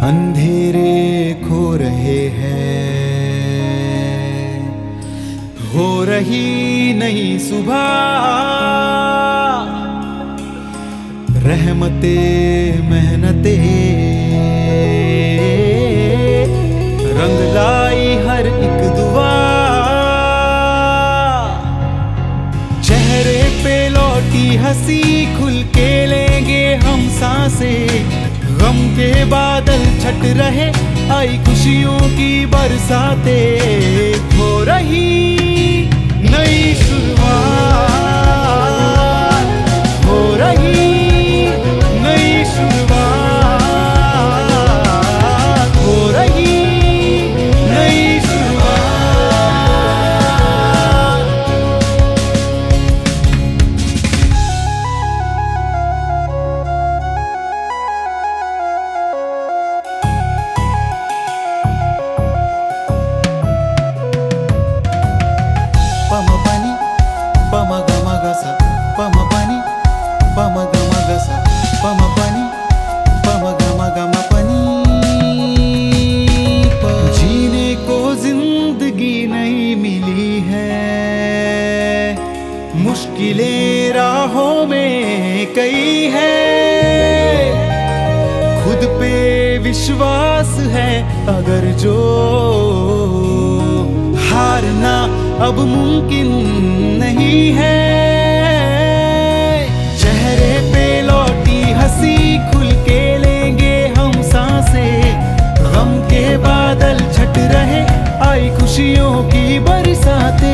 अंधेरे खो रहे हैं, हो रही नई सुबह, रहमते मेहनते रंग लाई हर एक दुआ। चेहरे पे लौटी हंसी, खुल के लेंगे हम सांसें। गम के बादल छट रहे, आई खुशियों की बरसातें। हो रही नई शुरुआत, हो रही नई शुरुआत, हो रही नई शुरुआत। Pama pani, pama gama gasa, pama pani, pama gama gasa, pama pani, pama gama pani। जीने को जिंदगी नहीं मिली है, मुश्किलें राहों में कई है। खुद पे विश्वास है अगर जो, हारना अब मुमकिन नहीं है। चेहरे पे लौटी हंसी, खुल के लेंगे हम सांसें। गम के बादल छट रहे, आई खुशियों की बरसातें।